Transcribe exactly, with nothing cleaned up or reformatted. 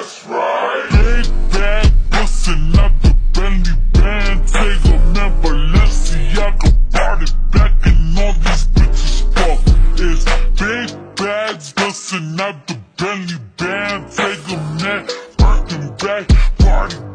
That's right. Big bag, bustin' out the Bentley band. Take a man, Balenciaga, party back and all these bitches fuck. It's big bags, bustin' out the Bentley band. Take a man, Birkin back, party